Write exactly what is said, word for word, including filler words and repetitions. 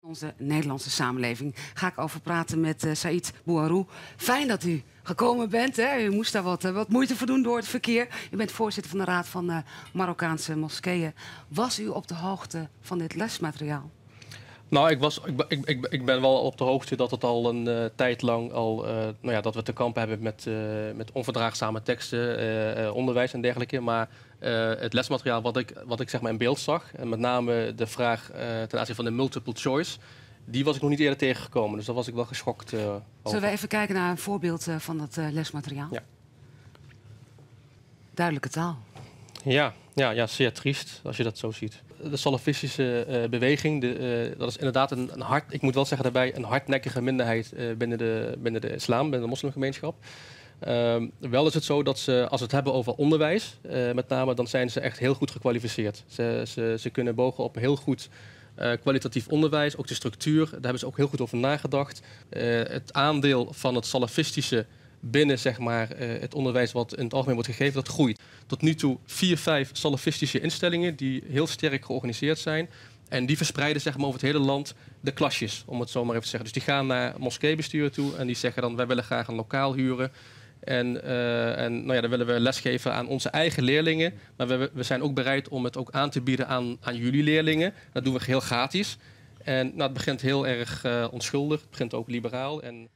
Onze Nederlandse samenleving ga ik over praten met uh, Saïd Bouaroub. Fijn dat u gekomen bent. Hè? U moest daar wat, uh, wat moeite voor doen door het verkeer. U bent voorzitter van de Raad van uh, Marokkaanse Moskeeën. Was u op de hoogte van dit lesmateriaal? Nou, ik, was, ik, ik, ik, ik ben wel op de hoogte dat het al een uh, tijd lang al, uh, nou ja, dat we te kampen hebben met, uh, met onverdraagzame teksten, uh, uh, onderwijs en dergelijke. Maar uh, het lesmateriaal wat ik, wat ik zeg maar in beeld zag, en met name de vraag uh, ten aanzien van de multiple choice, die was ik nog niet eerder tegengekomen. Dus daar was ik wel geschokt uh, over. Zullen we even kijken naar een voorbeeld uh, van dat uh, lesmateriaal? Ja. Duidelijke taal. Ja, ja, ja, zeer triest als je dat zo ziet. De salafistische uh, beweging, de, uh, dat is inderdaad een, een hard, ik moet wel zeggen daarbij, een hardnekkige minderheid uh, binnen, de, binnen de islam, binnen de moslimgemeenschap. Uh, wel is het zo dat ze, als we het hebben over onderwijs, uh, met name, dan zijn ze echt heel goed gekwalificeerd. Ze, ze, ze kunnen bogen op heel goed uh, kwalitatief onderwijs, ook de structuur, daar hebben ze ook heel goed over nagedacht. Uh, het aandeel van het salafistische binnen zeg maar, uh, het onderwijs wat in het algemeen wordt gegeven, dat groeit. Tot nu toe vier, vijf salafistische instellingen die heel sterk georganiseerd zijn. En die verspreiden zeg maar, over het hele land de klasjes, om het zo maar even te zeggen. Dus die gaan naar moskeebesturen toe en die zeggen dan, wij willen graag een lokaal huren. En, uh, en nou ja, dan willen we lesgeven aan onze eigen leerlingen. Maar we, we zijn ook bereid om het ook aan te bieden aan, aan jullie leerlingen. Dat doen we heel gratis. En nou, het begint heel erg uh, onschuldig, het begint ook liberaal. En